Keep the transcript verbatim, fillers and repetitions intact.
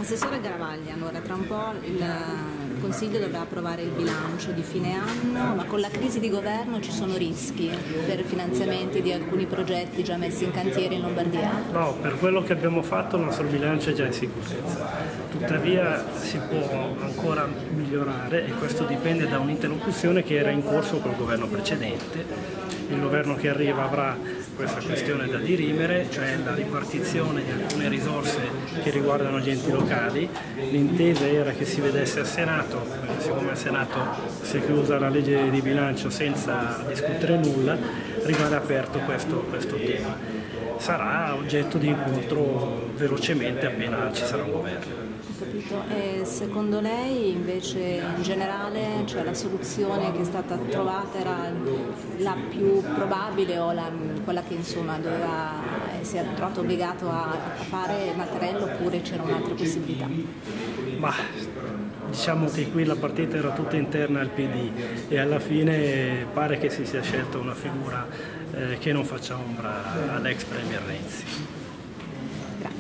Assessore Garavaglia, allora tra un po' il Consiglio dovrà approvare il bilancio di fine anno, ma con la crisi di governo ci sono rischi per finanziamenti di alcuni progetti già messi in cantiere in Lombardia? No, per quello che abbiamo fatto il nostro bilancio è già in sicurezza, tuttavia si può ancora migliorare e questo dipende da un'interlocuzione che era in corso col governo precedente. Il governo che arriva avrà questa questione da dirimere, cioè la ripartizione di alcune risorse che riguardano gli enti locali. L'intesa era che si vedesse al Senato, siccome al Senato si è chiusa la legge di bilancio senza discutere nulla, rimane aperto questo, questo tema. Sarà oggetto di incontro velocemente appena ci sarà un governo. E secondo lei invece in generale, cioè, la soluzione che è stata trovata era la più probabile o la, quella che insomma doveva, si è trovato obbligato a, a fare Mattarella, oppure c'era un'altra possibilità? Ma diciamo che qui la partita era tutta interna al P D e alla fine pare che si sia scelta una figura eh, che non faccia ombra all'ex premier Renzi.